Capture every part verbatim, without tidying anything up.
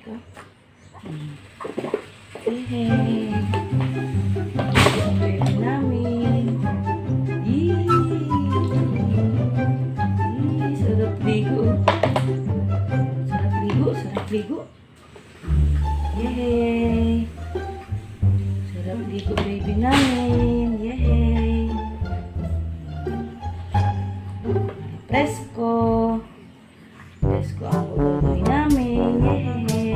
ka. Hmm. Hey, ang baby namin. Yee! Yee! Sarap ligo. Sarap ligo, sarap ligo. Yay! Sarap ligo baby namin. Yay! Presko. Presko ang uloy namin. Yay!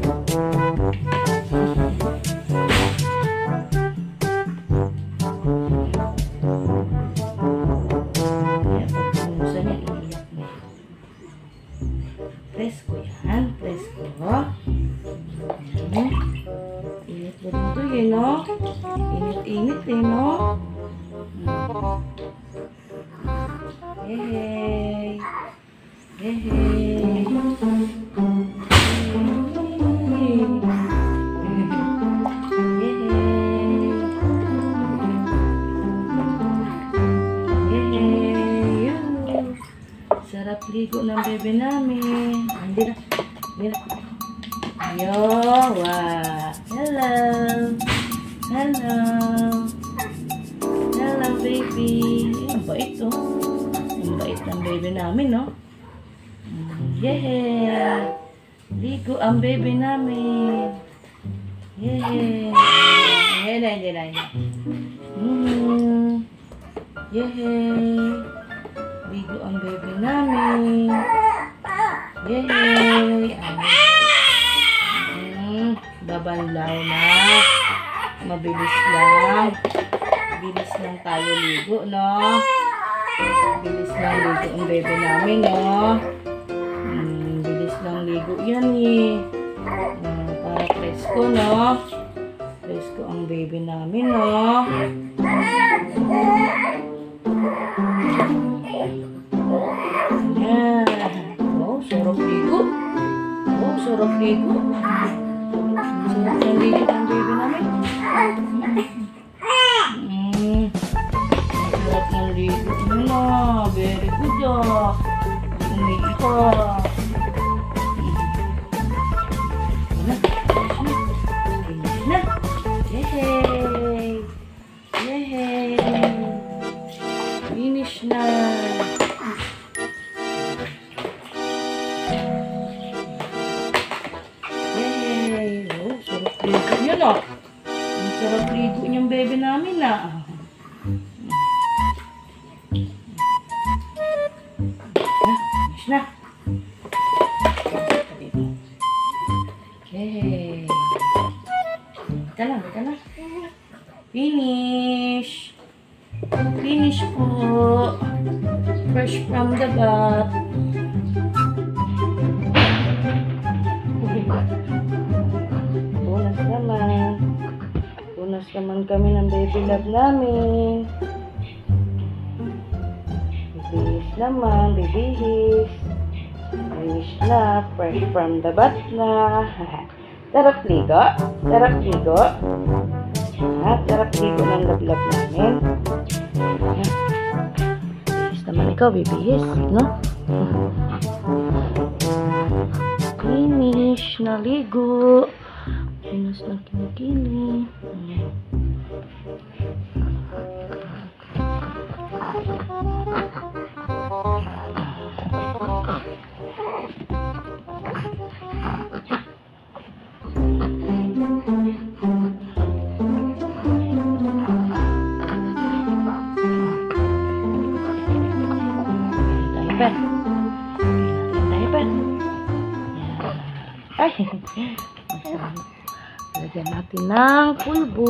Presko yan. Presko. Ayan. Init mo din ito yun, no? Init-init eh, no? Yehey! Yehey! Sarap ligo ng bebe namin. Hindi na. Hindi na. Yo, wow. Hello. Hello. Hello, baby. Ang bait, oh. Ang bait ng bebe namin, no? Yehey. Ligo ang bebe namin. Yehey. Yehey na, yehey na, yehey. Yehey. Ligo ang baby namin. Yay! Mm, babanlaw na. Mabilis lang. Bilis lang tayo ligo, no? Bilis lang ligo ang baby namin, no? Mm, bilis lang ligo yan, eh. Mm, para presko, no? Presko ang baby namin, no? Ayan. Oh, sarap ligo. Oh, sarap ligo. Sarap ng ligo ng baby namin. Mm. Sarap ng ligo. Ano, very good ah. Umihi ka. Finish na. Yehey. Yehey. Finish na. Yay! Oh, sarap ligo yun, oh. Ang sarap ligo niyang bebe namin, ah. Finish na. Yay! Ika na, ika na. Finish. Finish po. Fresh from the bath. Bonus naman. Bonus naman kami ng baby love namin. Bibihis naman. Bibihis. Finish na. Fresh from the bath na. Sarap ligo. Sarap ligo. Ha? Sarap ligo ng love-love namin. Bibihis naman ikaw. Bibihis. No? Finish na ligo. Finish na kinikini. Diaper. Diaper. Ay, lagyan natin ng pulbo.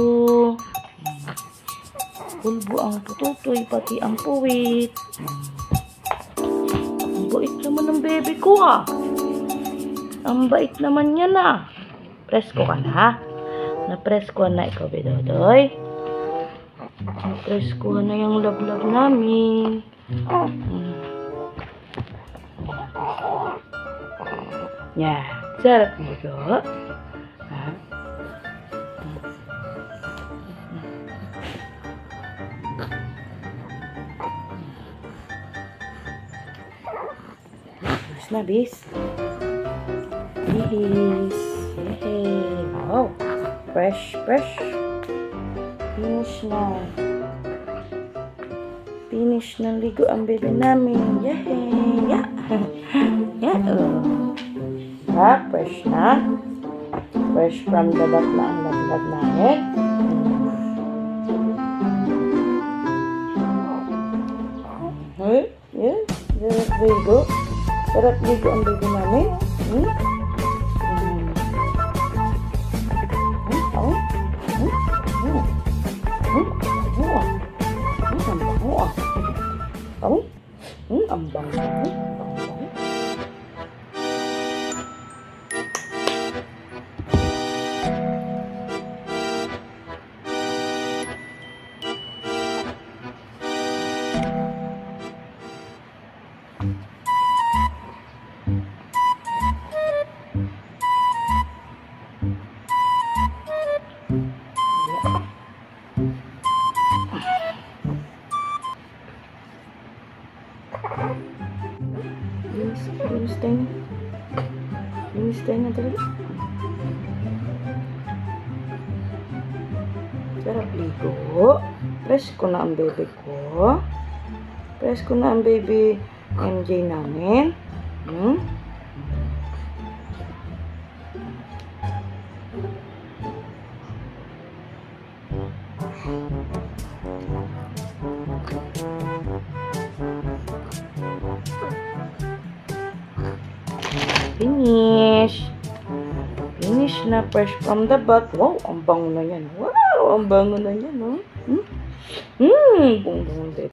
Pulbo ang pututoy, pati ang puwit. Ang bait naman ng baby ko, ha. Ang bait naman niya na. Presko ka na, ha? Na-presko na ikaw, Bedodoy. Na-presko na yung love-love namin. Yan. Sarap ligo. Ha? Mas na, bis. Bis. Fresh, fresh. Finish na. Finish na ligo ang baby namin. Yay! Yeah! Yeah! Oh. Ha? Fresh na. Fresh from the bath na ang lablab namin. Hmm? Yeah? Sarap ligo. Sarap ligo ang baby namin. Hmm? Hmm? Oh? Hmm? Hmm? Hmm? Oh? Hmm? Ang bango ah. Oh? Hmm? Ang bango. Ang bango. Linis, linis tayo na. Linis tayo na talaga. Sarap ligo. Press ko na ang baby ko. Press ko na ang baby M J namin. Hmm? Finish. Finish na. Fresh from the bath. Wow, ang bango na yan. Wow, ang bango na yan, no? Hmm? Hmm, bunga ng